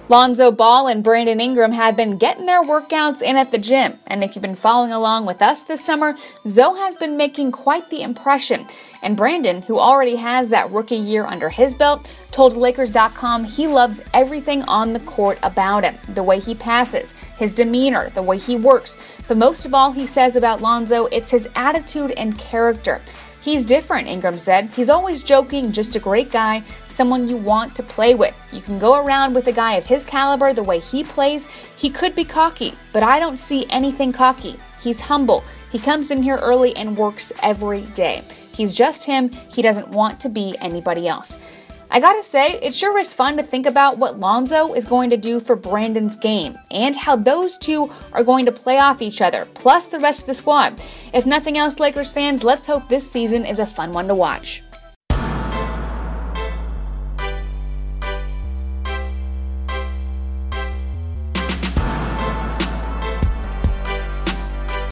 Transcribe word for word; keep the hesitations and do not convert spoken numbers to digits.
Lonzo Ball and Brandon Ingram have been getting their workouts in at the gym, and if you've been following along with us this summer, Zoe has been making quite the impression. And Brandon, who already has that rookie year under his belt, told Lakers dot com he loves everything on the court about him, the way he passes, his demeanor, the way he works. But most of all, he says about Lonzo, it's his attitude and character. He's different, Ingram said. He's always joking, just a great guy, someone you want to play with. You can go around with a guy of his caliber the way he plays. He could be cocky, but I don't see anything cocky. He's humble. He comes in here early and works every day. He's just him. He doesn't want to be anybody else. I gotta say, it sure is fun to think about what Lonzo is going to do for Brandon's game and how those two are going to play off each other, plus the rest of the squad. If nothing else, Lakers fans, let's hope this season is a fun one to watch.